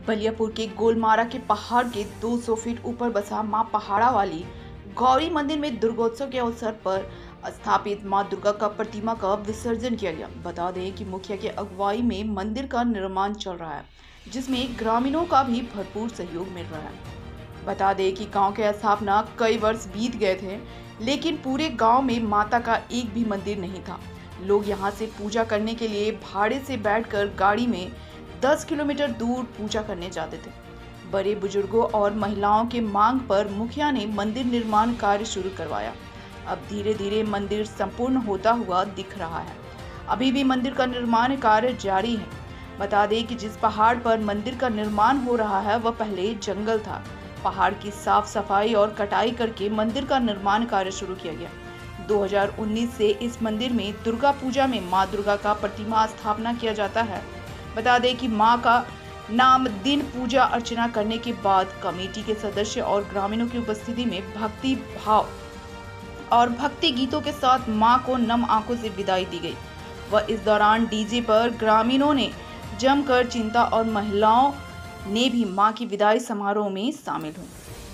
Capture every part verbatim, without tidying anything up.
बलियापुर के गोलमारा के पहाड़ के दो सौ फीट ऊपर बसा मां पहाड़ा वाली गौरी मंदिर में दुर्गोत्सव के अवसर पर स्थापित मां दुर्गा का प्रतिमा का विसर्जन किया गया। बता दें कि मुखिया के अगुवाई में मंदिर का निर्माण चल रहा है, जिसमें ग्रामीणों का भी भरपूर सहयोग मिल रहा है। बता दें कि गांव के स्थापना कई वर्ष बीत गए थे, लेकिन पूरे गांव में माता का एक भी मंदिर नहीं था। लोग यहां से पूजा करने के लिए भाड़े से बैठकर गाड़ी में दस किलोमीटर दूर पूजा करने जाते थे। बड़े बुजुर्गों और महिलाओं के मांग पर मुखिया ने मंदिर निर्माण कार्य शुरू करवाया। अब धीरे धीरे मंदिर संपूर्ण होता हुआ दिख रहा है। अभी भी मंदिर का निर्माण कार्य जारी है। बता दें कि जिस पहाड़ पर मंदिर का निर्माण हो रहा है वह पहले जंगल था। पहाड़ की साफ सफाई और कटाई करके मंदिर का निर्माण कार्य शुरू किया गया। दो हज़ार उन्नीस से इस मंदिर में दुर्गा पूजा में मां दुर्गा का प्रतिमा स्थापना किया जाता है। बता दें कि मां का नाम दिन पूजा अर्चना करने के बाद कमेटी के सदस्य और ग्रामीणों की उपस्थिति में भक्ति भाव और भक्ति गीतों के साथ मां को नम आंखों से विदाई दी गई। वह इस दौरान डीजे पर ग्रामीणों ने जमकर चिंता और महिलाओं ने भी मां की विदाई समारोह में शामिल हुई।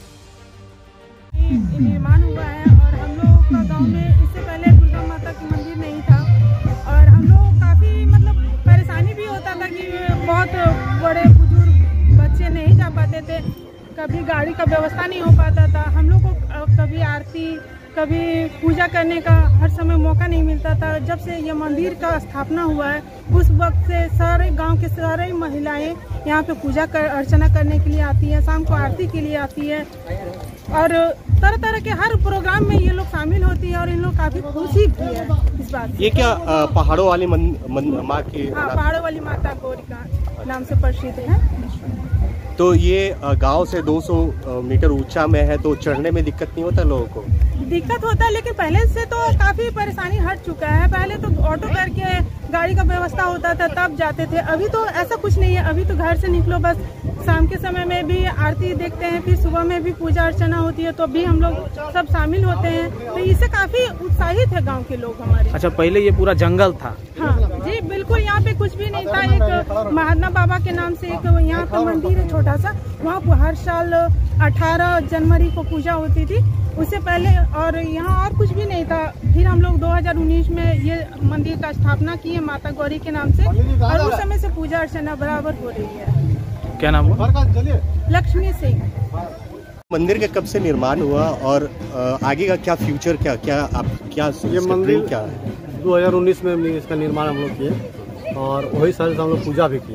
निर्माण हुआ है और हम लोग का गांव में इससे पहले दुर्गा माता की मंदिर नहीं था और हम लोग काफी मतलब परेशानी भी होता था कि बहुत बड़े बुजुर्ग बच्चे नहीं जा पाते थे, कभी गाड़ी का व्यवस्था नहीं हो पाता था। हम लोग को कभी आरती कभी पूजा करने का हर समय मौका नहीं मिलता था। जब से ये मंदिर का स्थापना हुआ है उस वक्त से सारे गांव के सारे महिलाएं यहाँ पे पूजा कर अर्चना करने के लिए आती हैं, शाम को आरती के लिए आती है और तरह तरह के हर प्रोग्राम में ये लोग शामिल होती है और इन लोग काफी खुशी भी है इस बात से। ये क्या आ, पहाड़ों वाली माँ की? हाँ, पहाड़ों वाली माता गौरी का नाम से प्रसिद्ध है। तो ये गांव से दो सौ मीटर ऊंचा में है, तो चढ़ने में दिक्कत नहीं होता लोगों को? दिक्कत होता है, लेकिन पहले से तो काफी परेशानी हट चुका है। पहले तो ऑटो करके गाड़ी का व्यवस्था होता था तब जाते थे, अभी तो ऐसा कुछ नहीं है। अभी तो घर से निकलो बस शाम के समय में भी आरती देखते हैं, फिर सुबह में भी पूजा अर्चना होती है तो भी हम लोग सब शामिल होते हैं। तो इससे काफी उत्साहित है गाँव के लोग हमारे। अच्छा, पहले ये पूरा जंगल था? हाँ जी बिल्कुल, यहाँ पे कुछ भी नहीं था। एक महात्मा बाबा के नाम से एक यहाँ पे मंदिर है छोटा सा, वहाँ पर हर साल अठारह जनवरी को पूजा होती थी। उससे पहले और यहाँ और कुछ भी नहीं था। फिर हम लोग दो हज़ार उन्नीस में ये मंदिर का स्थापना किए माता गौरी के नाम से और उस समय से पूजा अर्चना बराबर हो रही है। क्या नाम हुआ? लक्ष्मी सिंह। मंदिर का कब से निर्माण हुआ और आगे का क्या फ्यूचर, क्या क्या आप क्या ये मंदिर क्या दो हज़ार उन्नीस में इसका निर्माण हम लोग किए और वही साल से हम लोग पूजा भी किए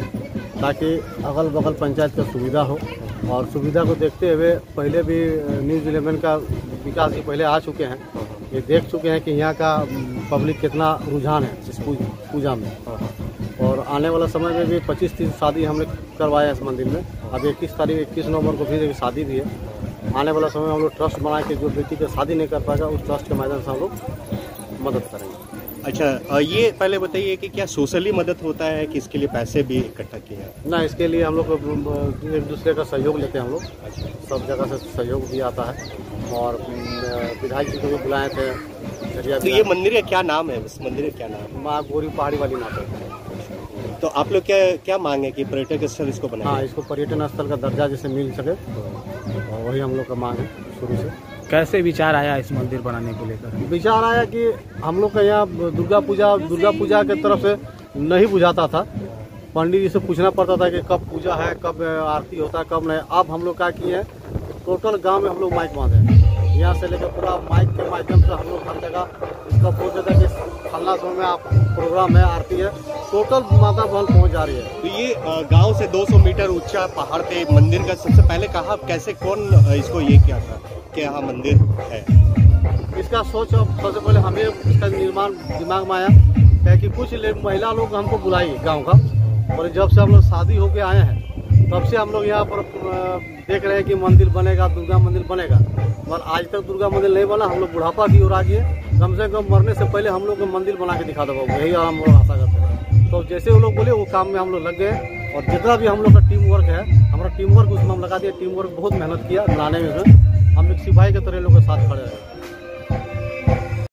ताकि अगल बगल पंचायत का सुविधा हो। और सुविधा को देखते हुए पहले भी न्यूज़ इलेवन का विकास जी पहले आ चुके हैं, ये देख चुके हैं कि यहाँ का पब्लिक कितना रुझान है इस पूजा में। और आने वाला समय में भी पच्चीस तीस शादी हमने करवाया इस मंदिर में। अब इक्कीस तारीख इक्कीस नवंबर को फिर एक शादी भी है। आने वाला समय में हम लोग ट्रस्ट बना के जो बेटी का शादी नहीं कर पाएगा उस ट्रस्ट के माध्यम से हम लोग मदद करेंगे। अच्छा, ये पहले बताइए कि क्या सोशली मदद होता है कि इसके लिए पैसे भी इकट्ठा किए हैं? ना, इसके लिए हम लोग एक दूसरे का सहयोग लेते हैं। हम लोग सब जगह से सहयोग भी आता है और विधायक जी को भी बुलाए थे। तो ये मंदिर का क्या नाम है? इस मंदिर का क्या नाम है? माँ गौरी पहाड़ी वाली माता। तो आप लोग क्या क्या मांगे कि पर्यटक स्थल इसको बनाए? हाँ, इसको पर्यटन स्थल का दर्जा जैसे मिल सके और वही हम लोग का मांग है शुरू से। कैसे विचार आया इस मंदिर बनाने को लेकर? विचार आया कि हम लोग का यहाँ दुर्गा पूजा दुर्गा पूजा की तरफ से नहीं बुझाता था। पंडित जी से पूछना पड़ता था कि कब पूजा है, कब आरती होता है, कब नहीं। अब हम लोग क्या किए हैं, टोटल गांव में हम लोग माइक बांधे हैं। यहाँ से लेकर पूरा माइक के माध्यम से हम लोग हर जगह इसका बोल देता है कि फलना समय में आप प्रोग्राम है, आरती है, टोटल माता भवन पहुँच जा रही है। तो ये गाँव से दो सौ मीटर ऊंचा पहाड़ पे मंदिर का सबसे पहले कहा कैसे कौन इसको ये किया था कि यहाँ मंदिर है? इसका सोच अब सबसे पहले हमें इसका निर्माण दिमाग में आया क्या कि कुछ महिला लोग हमको बुलाई गांव का, और जब से हम लोग शादी होके आए हैं तब से हम लोग यहाँ पर देख रहे हैं कि मंदिर बनेगा, दुर्गा मंदिर बनेगा, और आज तक दुर्गा मंदिर नहीं बना। हम लोग बुढ़ापा की ओर आ गए, कम से कम मरने से पहले हम लोग को मंदिर बना के दिखा दो, यही हम लोग आशा करते हैं। तो जैसे वो लोग बोले वो काम में हम लोग लग गए और जितना भी हम लोग का टीम वर्क है, हमारा टीम वर्क उसमें हम लगा दिया। टीम वर्क बहुत मेहनत किया बनाने में, हम एक सिपाही के तरह लोग के साथ खड़े रहे।